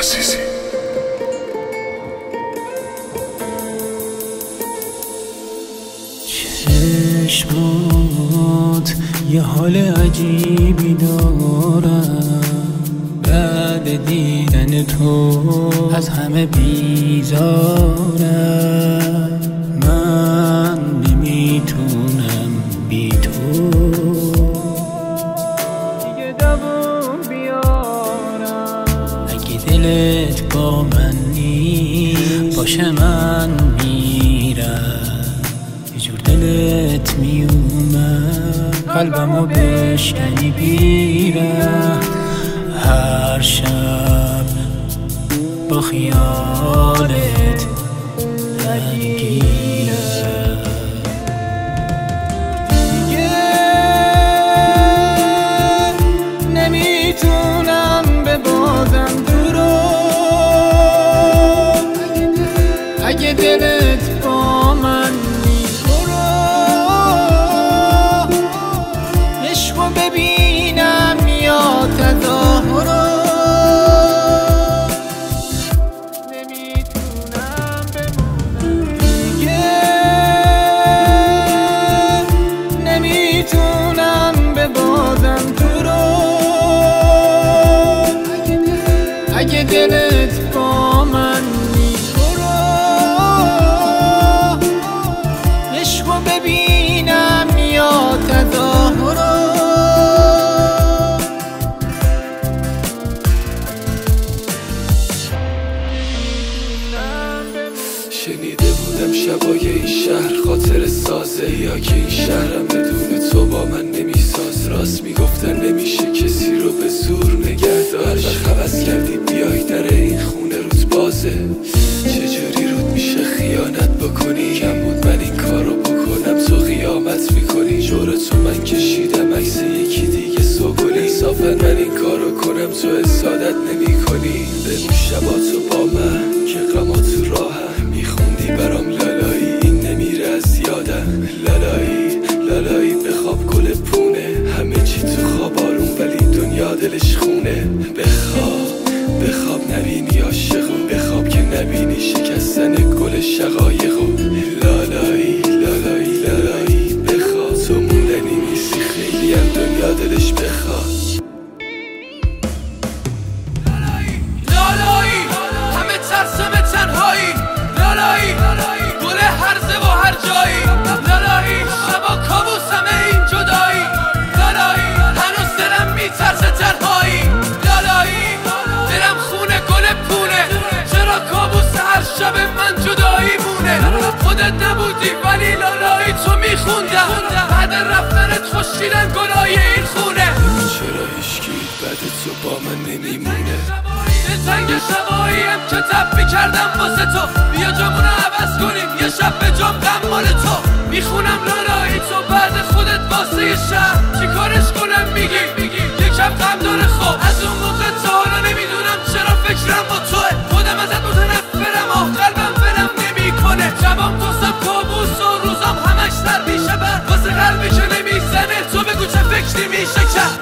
عزیزی. چشمات یه حال عجیبی دارم، بعد دیدن تو از همه بیزارم. من نمیتونم بی تو دیگه دووم بیارم. اگه دلت با من نیست باشه من میرم، یه جور دلت میومد قلبمو بشکنی بیرم. هر شب با خیالت درگیرم. دیگه نمیتونم ببازم تو رو، اگه دلت با من نیست برو. عشقو ببینم یا تظاهرو، نمیتونم بمونم. دیگه نمیتونم ببازم تو رو، اگه دلت با من نیست برو. عشقو ببینم یا تظاهرو. شنیده بودم شبای این شهر خاطر سازه، یا که این شهرم بدون تو با من نمیساز. راست میگفتن نمیشه کسی رو به زور نگهداشت. وقت عوض کردی بیای در این خونه روت بازه. چجوری رود میشه خیانت بکنی؟ کم بود من این کارو بکنم تو قیامت میکنی. جور تو من کشیدم عکس یکی دیگه سوگلی. انصافا من این کارو کنم تو حسادت نمی کنی. بگو شبا تو با من که غما تو راهم میخوندی برام لالایی، این نمیره از یادم. لالایی لالایی بخواب گل پونه، همه چی تو خواب آروم ولی دنیا دلش خونه. بخواب نبینی عاشقو، بخواب که نبینی شکستن گل شقایقو. لالایی لالایی لالایی بخواب، تو موندنی نیستی خیلی هم دنیا دلش بخواد. لالایی همه ترسم تنهایی، لالایی گل هرزه و هر جایی. لالایی شبا کابوسم این جدایی، لالایی هنوز دلم میترسه تنهایی. لالایی دلم خونه گل پونه، چرا کابوس هر شب من جدایی مونه. خودت نبودی ولی لالایی تو میخوندم، بعد رفتنت خوشیدن گلای این خونه. چرا هیچکی بعد تو با من نمیمونه؟ زنگ شباییم که تب میکردم واسه تو، بیا جامونو عوض کنیم یه شب به جام غم مال تو. میخونم لالایی تو بعد خودت واسه یه شب، چی کارش کنم میگی یکم غم داره. خب از اون موقع تا حالا نمیدونم چرا فکرم با توه. خودم ازت متنفرم آه قلبم ولم نمیکنه. شبام توسم کابوس و روزام همش سر میشه بر واسه قلبی که نمیزنه. تو بگو چه فکری میشه کرد.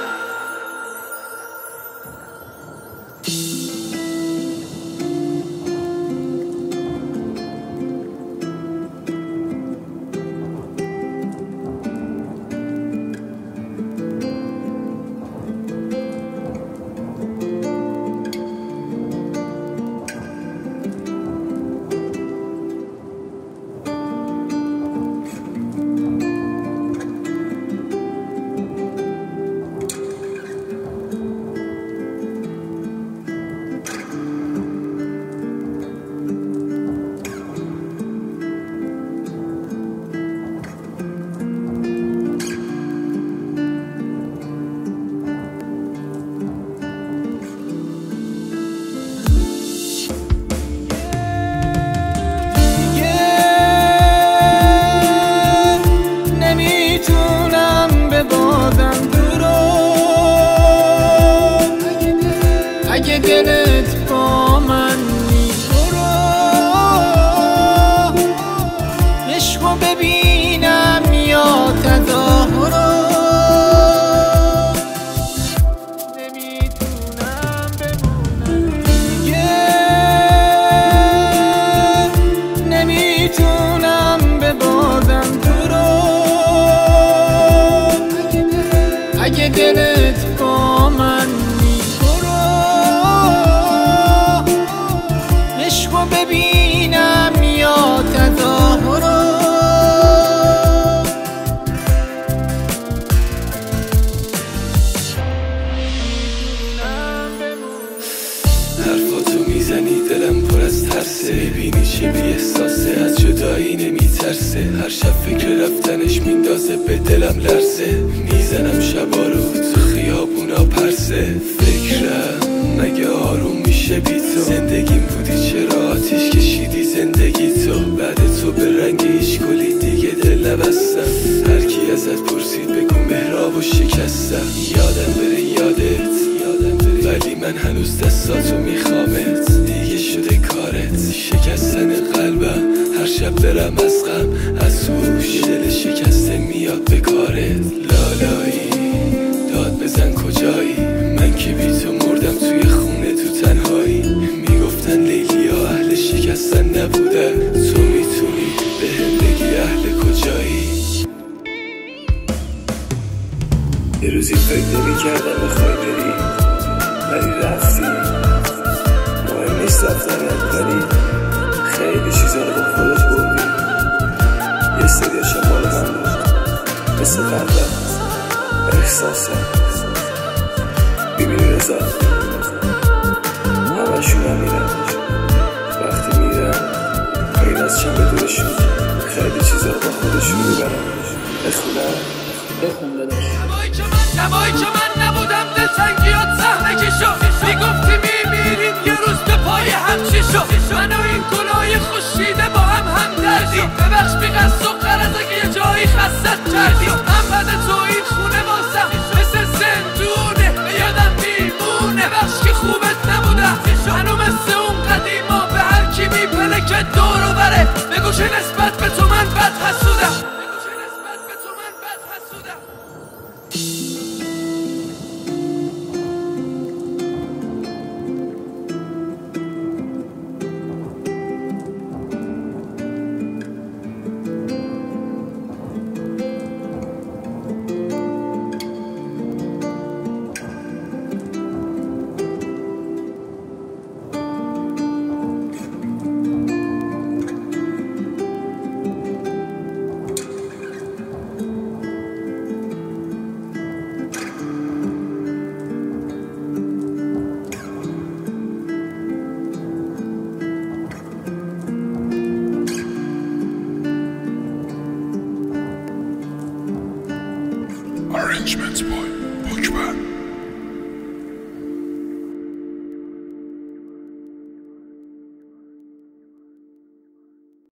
تازه به دلم لرزه، میزنم شبا رو تو خیابونا پرسه. فکرم مگه آروم میشه بی تو؟ زندگیم بودی چرا آتیش کشیدی زندگی تو؟ بعد تو به رنگ ایشگلی دیگه دل نبستم. هرکی ازت پرسید بگو مهرابو شکستم. یادم بره یادت ولی من هنوز دستاتو میخوامت. دیگه شده کارت شکستن قلبم، هر شب برم از غم از هوش دل شکسته میاد به کارت. لالایی داد بزن کجایی؟ من که بی تو مردم توی خونه تو تنهایی. میگفتن لیلیا اهل شکستن نبودن، تو میتونی بهم بگی اهل کجایی؟ یه روزی فکر نمی‌کردم بخوای بری ولی رفتی. مهم نیست رفتنت ولی خیلی چیزا رو با خودت بردی. یه سریاشم مال من بود مثل قلبم احساسم. ببینی رضا همشون هم میرن، وقتی میرن این از چند دورشون خیلی چیزا رو با خودشون میبرن. بخون داداش. شبایی که من نبودم دلتنگیات صحنه که شد. میگفتی میمیریم یه روز به پای هم چی شد؟ من و این گلای خوشیده با هم دردیم. ببخش بی قصد و غرض اگه یه جایی خستت کردیم. من بعد تو این خونه واسم مثل زندونه، به یادم میمونه. بخش که خوبت نبودم منو مثل اون قدیما به هر کی میپله که دور و بره بگو چه نسبت به تو من بد حسودم. Arrangements by Bookman.